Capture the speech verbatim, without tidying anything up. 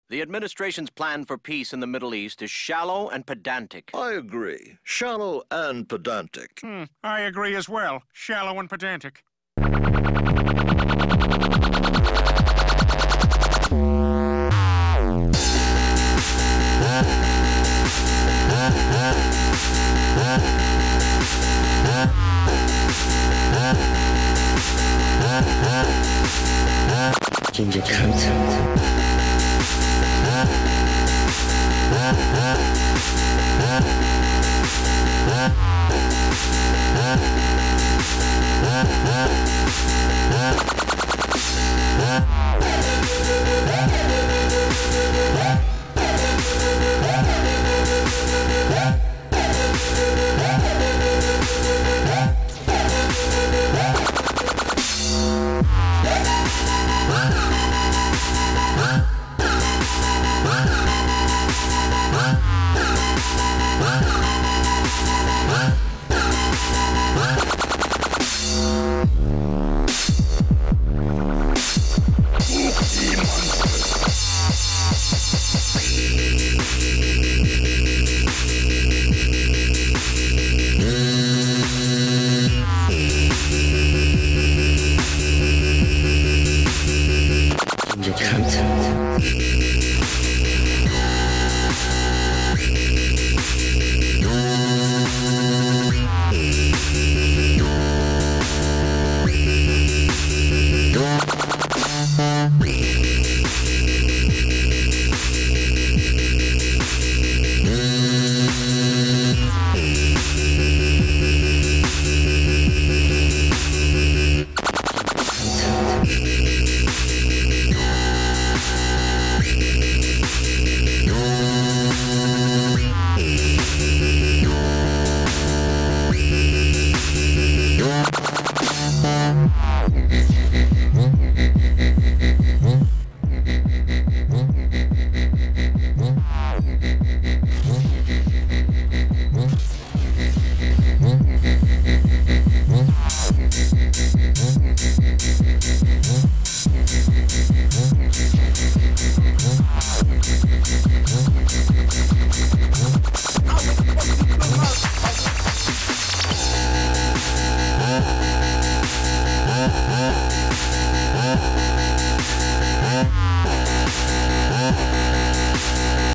The administration's plan for peace in the Middle East is shallow and pedantic. I agree. Shallow and pedantic. Hmm, I agree as well. Shallow and pedantic. Ginger coat.